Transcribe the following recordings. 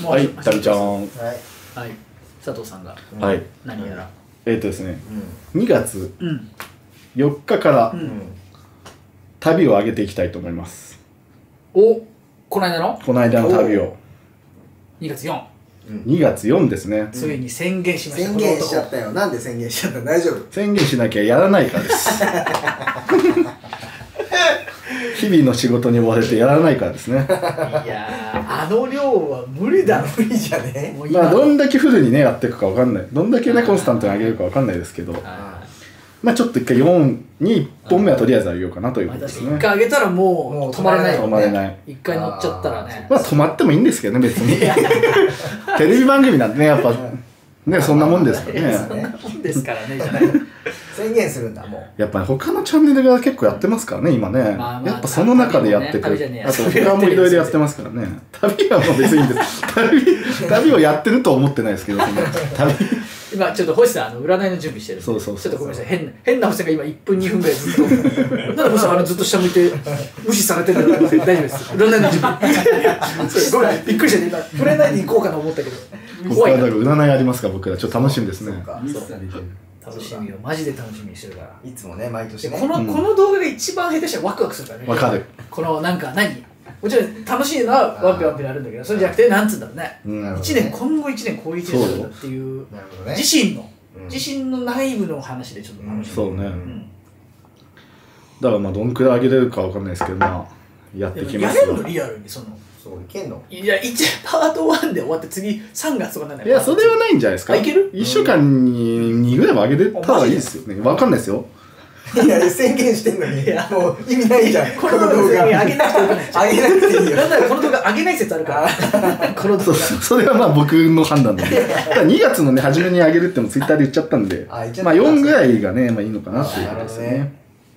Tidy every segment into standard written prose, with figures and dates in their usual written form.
はい、タビちゃん。 はい、 佐藤さんがはい何やらですね、2月4日から旅を上げていきたいと思います。 お、この間の旅を 2月4。 2月4ですね。 ついに宣言しました。 宣言しちゃったよ。なんで宣言しちゃったの？大丈夫？ 宣言しなきゃやらないからです。日々の仕事に追われてやらないからですね。 いやー、あの量は無理だ。 無理じゃね。 まあどんだけフルにねやっていくかわかんない。どんだけねコンスタントに上げるかわかんないですけど、まあちょっと一回4に1本目はとりあえず上げようかなということですね。 1回上げたらもう止まれない。 止まれない。 1回乗っちゃったらね。 まあ止まってもいいんですけどね、別に。テレビ番組なんてね、やっぱね、そんなもんですからね。 そんなもんですからね、じゃない。 宣言するんだ、もう。 やっぱり他のチャンネルが結構やってますからね、今ね。やっぱその中でやってくる。あと他もいろいろやってますからね。旅はもう別にいいんです。旅をやってるとは思ってないですけど、旅。 今ちょっと星さん占いの準備してる。 そうそう。 ちょっとごめんなさい。変な星さんが今1分2分ぐらいずっと。なんで星さんずっと下向いて無視されてるんだろうって大丈夫です。占いの準備。ごめん、びっくりしたね。今占いに行こうかな思ったけど。 僕はだから占いありますから僕らちょっと楽しみですね。 楽しみよ、マジで楽しみにしてるから。 いつもね、毎年ね。 この動画が一番下手したらワクワクするからね。 わかる。 このなんかもちろん楽しいのはワクワクになるんだけど、それじゃなくてなんつうんだろうね。今後1年こういう1年なんだっていう自身の内部の話でちょっと楽しみ。 そうね。だからまあどんくらい上げれるかわかんないですけど、まあやってきます。 やれるのリアルにその。 そういけんの？ いや、パート1で終わって次3月とかなんだよ。 いや、それはないんじゃないですか。 いける ？1週間に2ぐらいは上げれたらいいですよね。わかんないですよ。 いや、宣言してんのに、もう意味ないじゃん。 この動画上げなくてよくない。 上げなくていいよ。 なんならこの動画上げない説あるから。この動画。 それはまあ僕の判断なんで。2月のね、初めに上げるってもツイッターで言っちゃったんで、まあ4ぐらいがね、まあいいのかなっていうことですよね。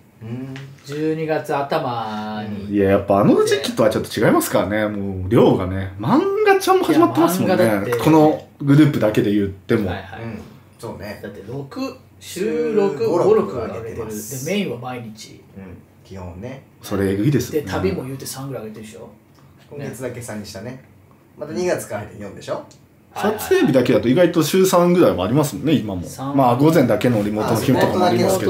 12月頭に。 いや、やっぱあの時期とはちょっと違いますからね、もう量がね。漫画ちゃんも始まってますもんね。このグループだけで言っても。 そうね。 だって週6、5、6上げてる。で、メインは毎日。 基本ね。 それえぐいですよね。 で、旅も言うて3ぐらい上げてるでしょ。 今月だけ3にしたね。また2月から入って4でしょ。 撮影日だけだと意外と週3ぐらいはありますもんね、今も。まあ午前だけのリモートの日とかもありますけど。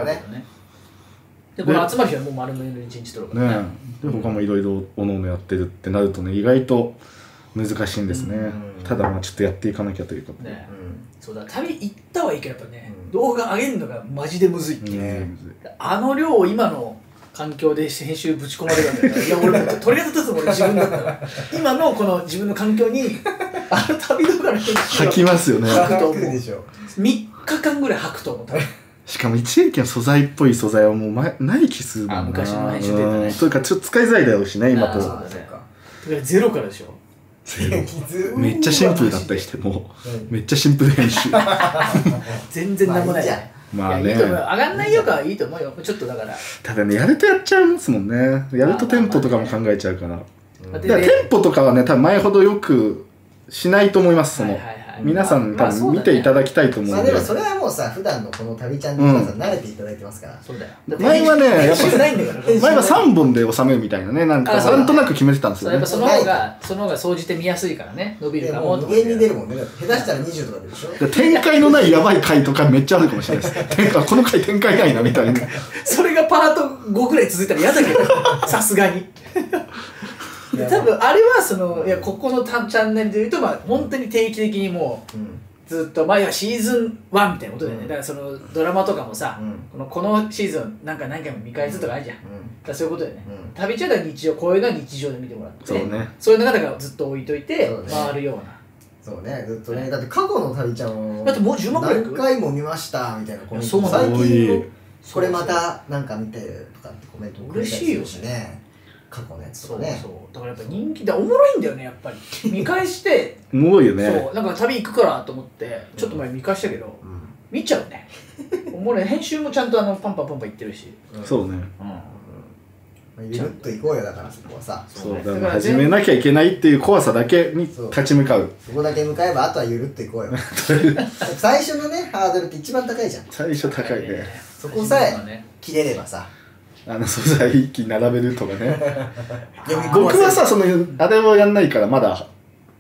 で、この集まる日はもう丸々1日取るからね。 で、他もいろいろおのおのやってるってなるとね、意外と難しいんですね。ただまあちょっとやっていかなきゃということで。 そうだ、旅行ったはいいけどやっぱね、動画上げるのがマジでむずいっていう。あの量を今の環境で編集ぶち込まれるわけだから、いや俺も鳥肌立つもん俺自分だったら、今のこの自分の環境にあの旅動画の編集吐きますよね。 吐くと思う。3日間ぐらい吐くと思う。 しかも一時期の素材っぽい素材はもうない気するもんな。 昔の編集データね。 というかちょっと使いづらいだろうしね、今と。 そうだね。ゼロからでしょ。 めっちゃシンプルだったりしてもめっちゃシンプル編集。 全然なんもない。 まあね。 上がんないよかはいいと思うよ。ちょっとだから。 ただね、やるとやっちゃいますもんね。やるとテンポとかも考えちゃうから。テンポとかはね、多分前ほどよくしないと思います。その皆さん多分見ていただきたいと思うんで。 でもそれはもうさ、普段のこの旅ちゃんの皆さん慣れていただいてますから。 そうだよ。 前はね、やっぱ前は3本で収めるみたいなね、なんとなく決めてたんですよね。 やっぱその方が総じて見やすいからね、伸びるかもとか。 無限に出るもんね。下手したら20とか出るでしょ。 展開のないやばい回とかめっちゃあるかもしれないです。この回展開ないなみたいな。 それがパート5ぐらい続いたら嫌だけど、さすがに。多分あれはここのチャンネルで言うと本当に定期的にもうずっと前はシーズン1みたいなことだよね。だからそのドラマとかもさ、このシーズン何回も見返すとかあるじゃん。だからそういうことだよね。旅中では日常、こういうのは日常で見てもらって、そういうのがずっと置いといて回るような。 そうね、ずっとね。だって過去の旅ちゃんをだってもう10万くらい何回も見ましたみたいなコメント。 最近これまたなんか見てとかってコメントも嬉しいよね。過去のやつとかね。 そうだからやっぱ人気でおもろいんだよね、やっぱり。見返しておもろいよね。 そうなんか旅行くからと思ってちょっと前見返したけど見ちゃうね。おもろい。編集もちゃんとパンパン言ってるし。 そうね。 ゆるっと行こうよ。だからそこはさ。 そうだから始めなきゃいけないっていう怖さだけに立ち向かう。 そこだけ向かえばあとはゆるっと行こうよ。最初のねハードルって一番高いじゃん。 最初高いね。 そこさえ切れればさ。 素材一気に並べるとかね。僕はさ、あれをやんないからまだあ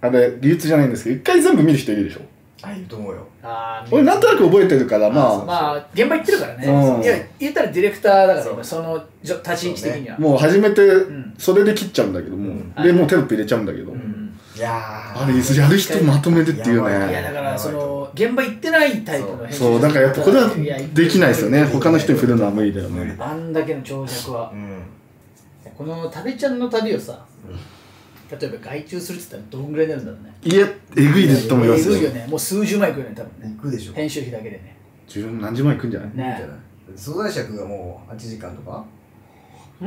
あれ流通じゃないんですけど一回全部見る人いるでしょ。 あ、いると思うよ。 俺なんとなく覚えてるからまあ現場行ってるからね。いや言ったらディレクターだからその立ち位置的にはもう初めてそれで切っちゃうんだけどもでもうテロップ入れちゃうんだけど、 いやあれやる人まとめてっていうね。 いやだからその現場行ってないタイプの編集そうだからやっぱこれはできないですよね。他の人に振るのは無理だよね。 あんだけの長尺は。この旅ちゃんの旅をさ、例えば外注するって言ったらどんぐらいになるんだろうね。 いやえぐいですと思いますよ。 えぐいよね。もう数十万いくよね多分ね。 いくでしょ。 編集費だけでね。 何十万いくんじゃない？ ね。 素材尺がもう8時間とか？ うん。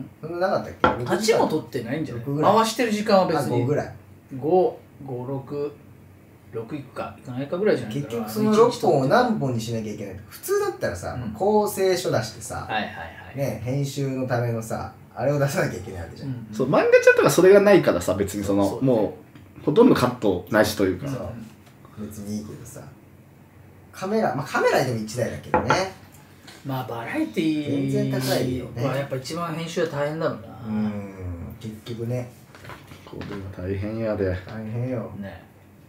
そんななかったっけ ？8も取ってないんじゃない？回してる時間は別に。 5ぐらい。 5、6いくかいかないかぐらいじゃないかな。 結局その6本を何本にしなきゃいけない。普通だったらさ、構成書出してさ、ね編集のためのさ。あれを出さなきゃいけないわけじゃん。 そう漫画ちゃんとかそれがないからさ別にそのもうほとんどカットなしというか別にいいけどさカメラでも1台だけどね。 まあバラエティー全然高いよね。 やっぱ一番編集は大変だろうな。 結局ねこれは大変やで。 大変よね。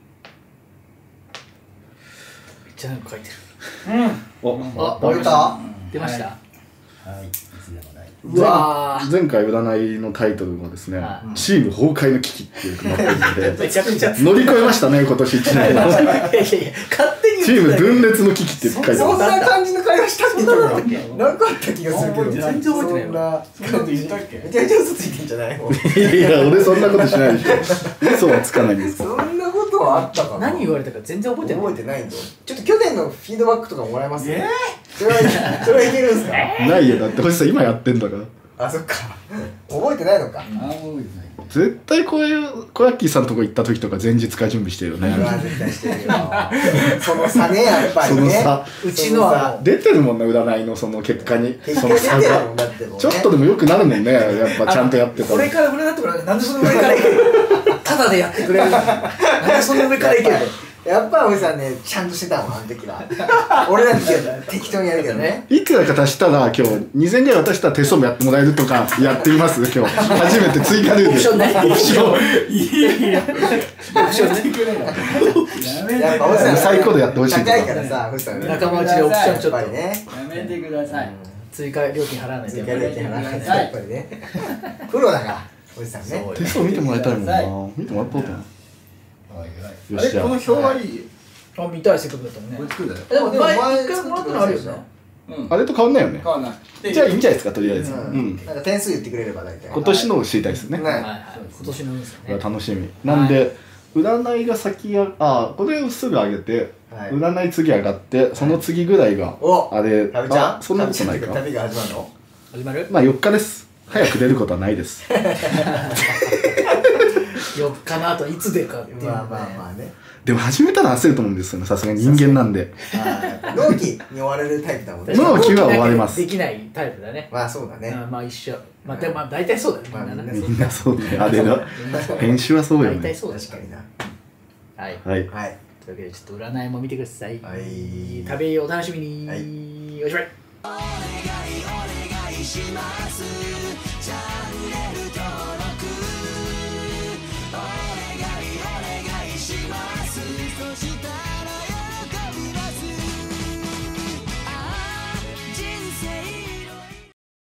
めっちゃなんか書いてる。 お出た出ました。 はいいつでもない。 うわ前回占いのタイトルがですね「チーム崩壊の危機」っていうなってるのでめちゃくちゃ乗り越えましたね今年1年。 いやいや勝手にチーム分裂の危機って書いてそんます。 な感じの会話したっけ？ なんかあった気がするけど全然覚えてないよ。 そんな感じ言ったっけ？めちゃめちゃ嘘ついてんじゃないの？ いや俺そんなことしないでしょ。嘘はつかないんですか。 そんなことはあったかな。 何言われたか全然覚えてない。 覚えてないんだ。ちょっと去年のフィードバックとかもらえます？それはいけるんですか？ ないよだって星さん今やってんだから。 あ、そっか。覚えてないのか。 絶対こういうコヤッキーさんのとこ行った時とか前日から準備してるよね。 絶対してるよ。その差ね、やっぱりね。 その差うちのは出てるもんね占いのその結果に。その差がちょっとでも良くなるもんねやっぱちゃんとやってたら。 これから占ってくれる。なんでその上からいける？ただでやってくれる。なんでその上からいける？ やっぱおじさんね、ちゃんとしてたもん、あの時は。俺なんて適当にやるけどね。 いくらか足したら今日2000円ぐらい渡したら手相もやってもらえるとかやってみます今日初めて追加ルール。 オプションね。 オプション。 オプションね。 やっぱおじさん最高でやってほしい。 高いからさ、おじさん仲間内でオプションちょっと。 やっぱりね。 やめてください。 追加料金払わないと。 追加料金払わないとやっぱりね。プロだから、おじさんね。 手相見てもらいたいもんな。見てもらっとうとな。よしじゃあ。 この表はいい？ あ、見たいせっかくだったもんね。 これ作るだよ。 でも前一回もらったのあるよね。 あれと変わんないよね。 変わんない。 じゃあいいんじゃないですかとりあえず。 なんか点数言ってくれれば大体。 今年のを知りたいですね。 ね。 今年の運勢ね。 楽しみ。なんで占いが先やこれをすぐ上げて占い次上がってその次ぐらいがあれそんなことないか。 旅が始まるの？ 始まる？ まあ4日です。早く出ることはないです。 4日の後いつ出るかっていう。 まあまあね。 でも始めたら焦ると思うんですよね。さすがに人間なんで。 納期に追われるタイプだもんね。 納期は終わります。 できないタイプだね。 まあそうだね。 まあ一緒。まあでも大体そうだね。 みんなそうね。あれだ。編集はそうよね。 大体そうだ。 確かにな。 はいはい。 というわけでちょっと占いも見てください。 はい。 旅お楽しみに。おしまい。 お願いします